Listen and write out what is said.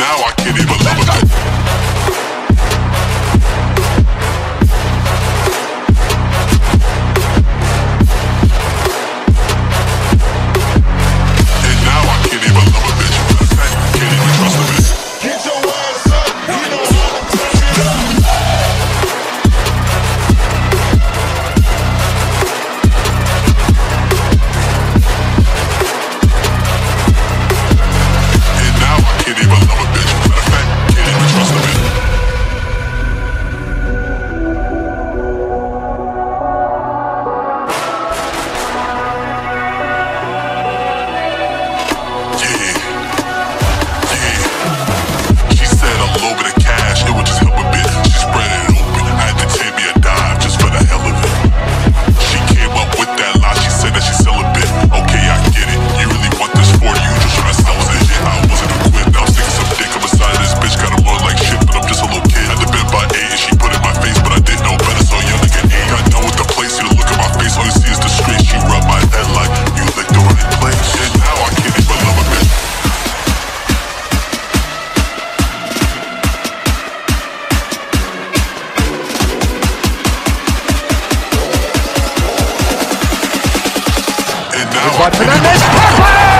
now I can't even love a bitch. And now I can't even love a bitch. Can't even trust a bitch. Get your ass up, you know how to touch it up. And now I can't even love a bitch. Matter of fact, can't even trust a bitch. She said a little bit of cash, it would just help a bit. She spread it open, I had to take me a dive just for the hell of it. She came up with that lie, she said that she sell a bit. Okay, I get it, you really want this 40, you just tryna sell us and shit. I wasn't equipped, I was thinking some dick. I'm beside this bitch, kinda more like shit, but I'm just a little kid. Had to been by 8 and she put in my face, but I didn't know better, so young again. Got done with the place, you look at my face, all you see is the street. She rubbed my head like, you licked the right place. And now I can't even love a bitch. And now I can't even Pepe!